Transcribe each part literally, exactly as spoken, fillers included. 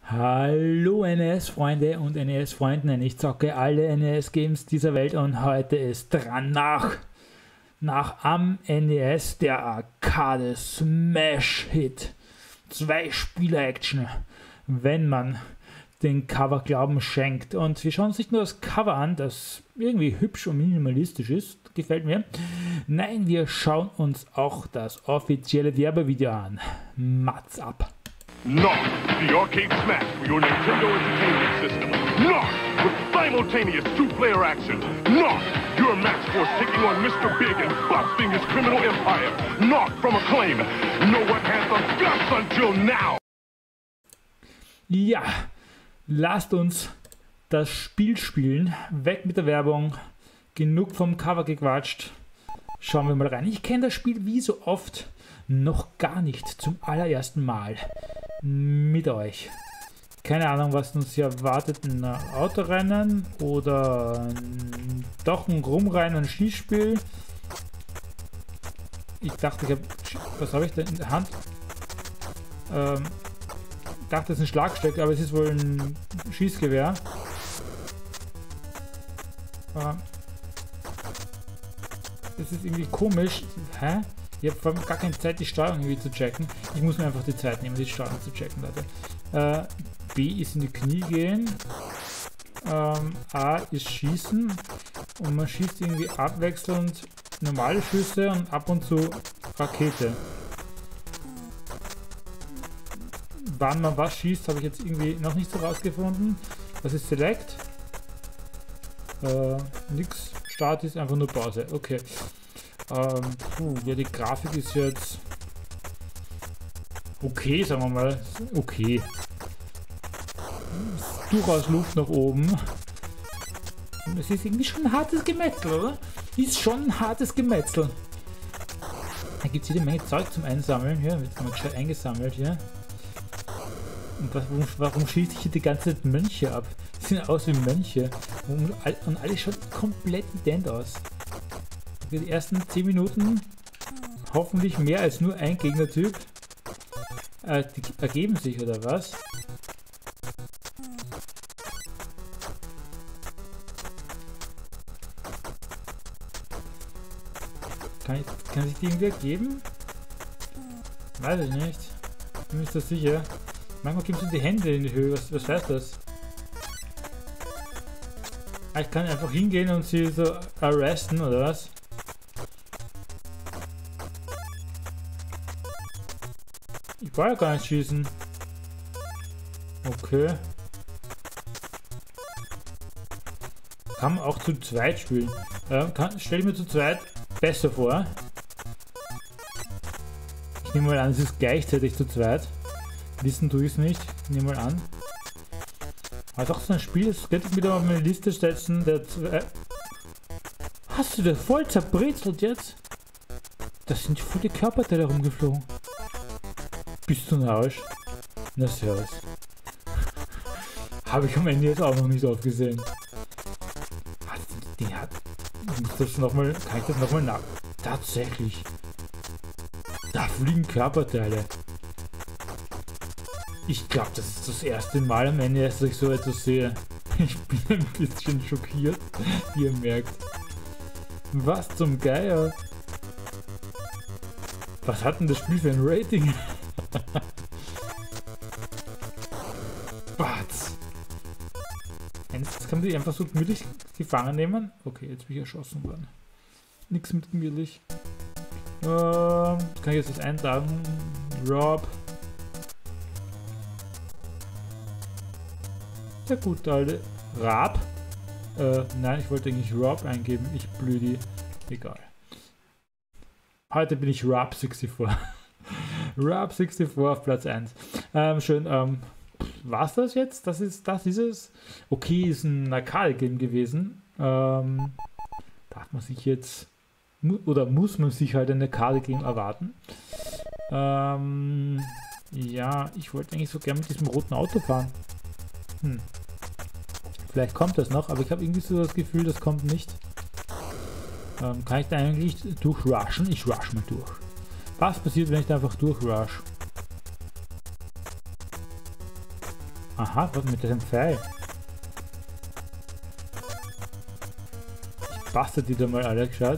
Hallo N E S-Freunde und N E S-Freundinnen, ich zocke alle N E S-Games dieser Welt und heute ist dran nach, nach am N E S der Arcade-Smash-Hit. Zwei Spieler-Action, wenn man den Cover Glauben schenkt. Und wir schauen uns nicht nur das Cover an, das irgendwie hübsch und minimalistisch ist, gefällt mir. Nein, wir schauen uns auch das offizielle Werbevideo an. Mats ab! Narc, the arcade smash for your Nintendo Entertainment System. Narc, with simultaneous two-player action. Narc, your Max Force taking on Mister Big and busting his criminal empire. Narc from Acclaim. No one has the guts until now. Ja, lasst uns das Spiel spielen. Weg mit der Werbung. Genug vom Cover gequatscht. Schauen wir mal rein. Ich kenne das Spiel wie so oft noch gar nicht, zum allerersten Mal mit euch. Keine Ahnung, was uns hier erwartet, ein Autorennen oder doch ein Rumrennen, ein Schießspiel. Ich dachte, ich habe, was habe ich denn in der Hand? Ähm, ich dachte, es ist ein Schlagstock, aber es ist wohl ein Schießgewehr. Ähm, das ist irgendwie komisch. Hä? Ich habe vor allem gar keine Zeit, die Steuerung irgendwie zu checken. Ich muss mir einfach die Zeit nehmen, die Steuerung zu checken, Leute. Äh, B ist in die Knie gehen. Ähm, A ist schießen. Und man schießt irgendwie abwechselnd normale Schüsse und ab und zu Rakete. Wann man was schießt, habe ich jetzt irgendwie noch nicht so rausgefunden. Das ist Select. Äh, nix. Start ist einfach nur Pause. Okay. Ähm, puh, ja, die Grafik ist jetzt okay, sagen wir mal. Okay. Ist durchaus Luft nach oben. Es ist irgendwie schon ein hartes Gemetzel, oder? Ist schon ein hartes Gemetzel. Da gibt es jede Menge Zeug zum Einsammeln. Hier wird mal gescheit eingesammelt hier. Und was, warum, warum schieße ich hier die ganze Zeit Mönche ab? Die sehen aus wie Mönche. Und, und alles schaut komplett ident aus. Die ersten zehn Minuten hoffentlich mehr als nur ein Gegnertyp. Äh, die ergeben sich, oder was? Kann, ich, kann sich die irgendwie ergeben? Weiß ich nicht. Ich bin mir nicht so sicher. Manchmal gibst du die Hände in die Höhe. Was, was heißt das? Ah, ich kann einfach hingehen und sie so arresten, oder was? Ich war ja gar nicht schießen. Okay. Kann man auch zu zweit spielen. Äh, kann, stell ich mir zu zweit besser vor. Ich nehme mal an, es ist gleichzeitig zu zweit. Wissen tue ich es nicht. Ich nehme mal an. Also auch so ein Spiel, das könnte ich wieder auf meine Liste setzen. Der zwei. Hast du das voll zerbrezelt jetzt? Das sind voll die Körperteile rumgeflogen. Bist du ein Arsch? Na servus. Habe ich am Ende jetzt auch noch nicht aufgesehen. Hat die hat. Muss das noch mal, kann ich das nochmal nach? Tatsächlich. Da fliegen Körperteile. Ich glaube, das ist das erste Mal am Ende, dass ich so etwas sehe. Ich bin ein bisschen schockiert, wie ihr merkt. Was zum Geier? Was hat denn das Spiel für ein Rating? Batz. Jetzt kann man die einfach so gemütlich gefangen nehmen. Okay, jetzt bin ich erschossen worden. Nix mit gemütlich. Ähm, kann ich jetzt das eintragen? Rob. Der gute alte Rab. Äh, nein, ich wollte eigentlich Rob eingeben. Ich blödi. Egal. Heute bin ich Rob vierundsechzig. Rob vierundsechzig auf Platz eins. Ähm, schön, ähm, war's das jetzt? Das ist, das ist es. Okay, ist ein Arcade-Game gewesen. Ähm, darf man sich jetzt, mu oder muss man sich halt ein Arcade-Game erwarten? Ähm, ja, ich wollte eigentlich so gerne mit diesem roten Auto fahren. Hm. Vielleicht kommt das noch, aber ich habe irgendwie so das Gefühl, das kommt nicht. Ähm, kann ich da eigentlich durchrushen? Ich rush mal durch. Was passiert, wenn ich da einfach durchrush? Aha, was mit dem Pfeil? Ich bastel die da mal alle geschaut.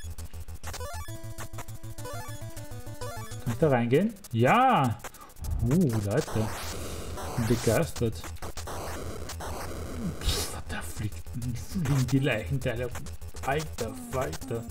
Kann ich da reingehen? Ja! Uh, Leute. Ich bin begeistert. Pff, da fliegt, fliegen die Leichenteile. Alter Falter.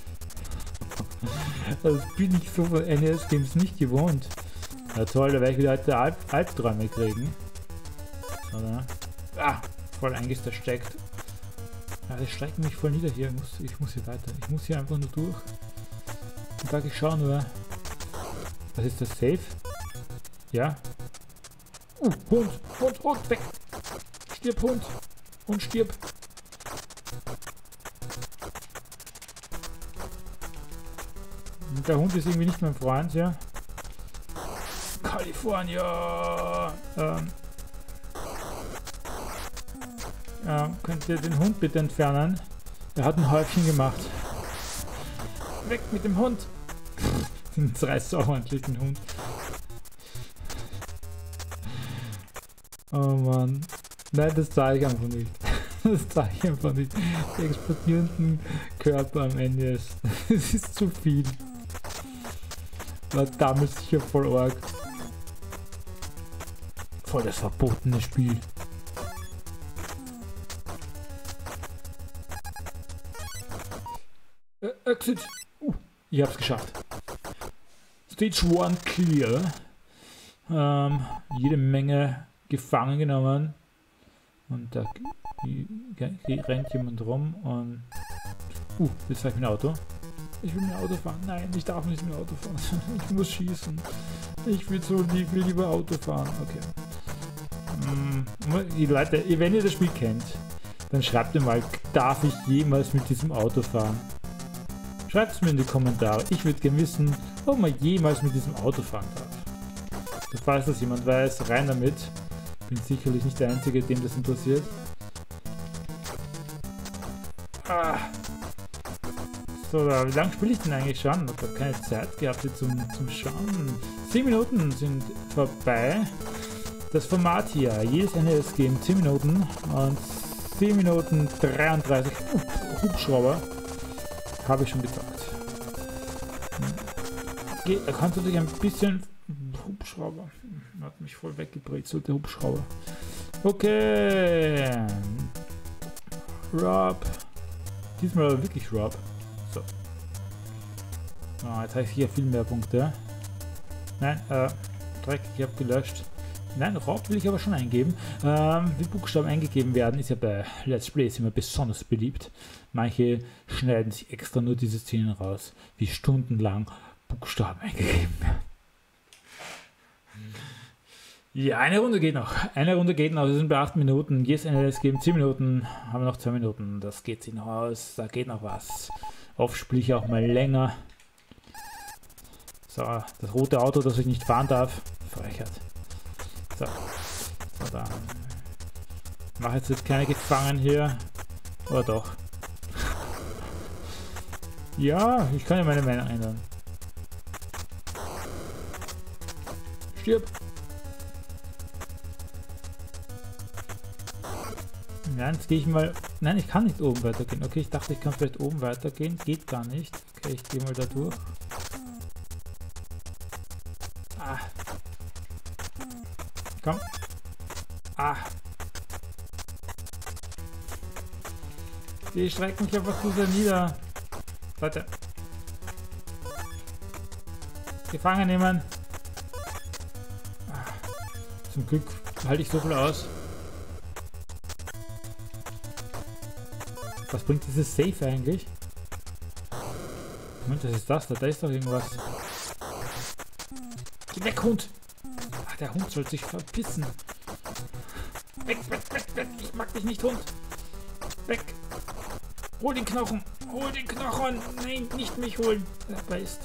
Das bin ich so von N E S Games nicht gewohnt. Ja toll, da werde ich wieder alte Alp Albträume kriegen. Oder? Ah, voll eingesteckt. Ja, das streckt mich voll nieder hier. Ich muss, ich muss hier weiter. Ich muss hier einfach nur durch. Und sag ich schau nur. Was ist das? Safe? Ja. Uh, Hund, Hund, Hund, weg! Stirb, Hund! Und stirb! Und der Hund ist irgendwie nicht mein Freund, ja. California! Ähm. Ja, könnt ihr den Hund bitte entfernen? Er hat ein Häufchen gemacht. Weg mit dem Hund! Den zerreißt auch ordentlich den Hund. Oh Mann. Nein, das zeige ich einfach nicht. Das zeige ich einfach nicht. Die explodierenden Körper am Ende ist. Das ist zu viel. War damals sicher voll arg. Voll das verbotene Spiel. Äh, Exit. Uh, ich hab's geschafft. Stage one clear. Ähm, jede Menge gefangen genommen. Und da rennt jemand rum und... Uh, jetzt fahre ich mit dem Auto. Ich will mit dem Auto fahren. Nein, ich darf nicht mit dem Auto fahren. Ich muss schießen. Ich will so lieb, will lieber Auto fahren. Okay. Hm, die Leute, wenn ihr das Spiel kennt, dann schreibt mir mal, darf ich jemals mit diesem Auto fahren? Schreibt es mir in die Kommentare. Ich würde gerne wissen, ob man jemals mit diesem Auto fahren darf. So, falls das jemand weiß, rein damit. Bin sicherlich nicht der Einzige, dem das interessiert. Ah. So, wie lange spiele ich denn eigentlich schon? Ich habe keine Zeit gehabt hier zum, zum Schauen. zehn Minuten sind vorbei. Das Format hier, jedes N E S-Game zehn Minuten und zehn Minuten dreiunddreißig uh, Hubschrauber habe ich schon gezockt. Ge er kann natürlich ein bisschen Hubschrauber. Hat mich voll weggebrezelt, der Hubschrauber. Okay. Rob. Diesmal aber wirklich Rob. So. Oh, jetzt habe ich hier viel mehr Punkte. Nein, äh, Dreck, ich habe gelöscht. Nein, Rob will ich aber schon eingeben. Ähm, wie Buchstaben eingegeben werden, ist ja bei Let's Plays immer besonders beliebt. Manche schneiden sich extra nur diese Szenen raus, wie stundenlang Buchstaben eingegeben werden. Ja, eine Runde geht noch. Eine Runde geht noch. Wir sind bei acht Minuten. Yes, N E S geben zehn Minuten. Haben wir noch zwei Minuten. Das geht sich noch aus. Da geht noch was. Oft spiele ich auch mal länger. So, das rote Auto, das ich nicht fahren darf. Frechheit. So. So, dann. Mache jetzt, jetzt keine Gefangenen hier. Oder doch? Ja, ich kann ja meine Meinung ändern. Stirb! Nein, jetzt gehe ich mal... Nein, ich kann nicht oben weitergehen. Okay, ich dachte, ich kann vielleicht oben weitergehen. Geht gar nicht. Okay, ich gehe mal da durch. Ah. Komm. Ah. Die strecken mich einfach zu sehr nieder. Leute. Gefangen nehmen. Ah. Zum Glück halte ich so viel aus. Was bringt dieses Safe eigentlich? Moment, was ist das da? Da ist doch irgendwas. Geh weg, Hund! Ach, der Hund soll sich verpissen. Weg, weg, weg, weg! Ich mag dich nicht, Hund! Weg! Hol den Knochen! Hol den Knochen! Nein, nicht mich holen! Er beißt.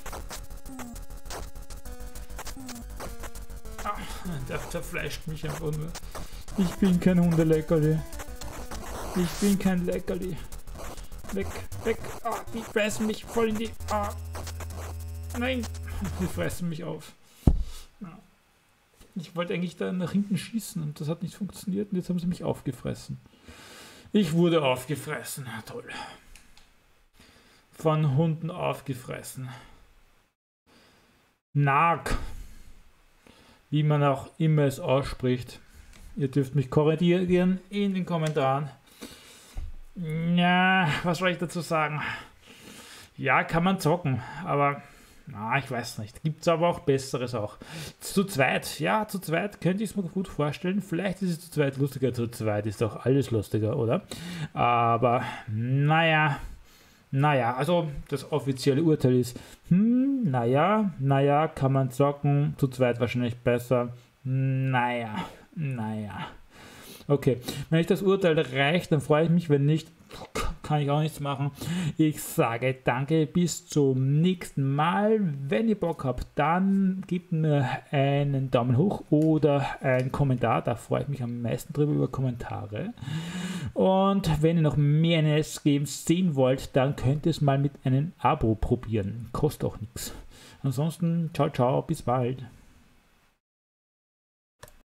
Ah, der zerfleischt mich einfach nur. Ich bin kein Hundeleckerli. Ich bin kein Leckerli. Weg, weg. Ah, die fressen mich voll in die... Ah. Nein. Die fressen mich auf. Ja. Ich wollte eigentlich da nach hinten schießen und das hat nicht funktioniert und jetzt haben sie mich aufgefressen. Ich wurde aufgefressen. Toll. Von Hunden aufgefressen. Nark. Wie man auch immer es ausspricht. Ihr dürft mich korrigieren in den Kommentaren. Ja, was soll ich dazu sagen? Ja, kann man zocken, aber na, ich weiß nicht. Gibt es aber auch Besseres auch. Zu zweit, ja, zu zweit könnte ich es mir gut vorstellen. Vielleicht ist es zu zweit lustiger. Zu zweit ist auch alles lustiger, oder? Aber, naja, naja, also das offizielle Urteil ist, hm, naja, naja, kann man zocken. Zu zweit wahrscheinlich besser. Naja, naja. Okay, wenn euch das Urteil reicht, dann freue ich mich. Wenn nicht, kann ich auch nichts machen. Ich sage danke, bis zum nächsten Mal. Wenn ihr Bock habt, dann gebt mir einen Daumen hoch oder einen Kommentar. Da freue ich mich am meisten drüber, über Kommentare. Und wenn ihr noch mehr N E S-Games sehen wollt, dann könnt ihr es mal mit einem Abo probieren. Kostet auch nichts. Ansonsten, ciao, ciao, bis bald.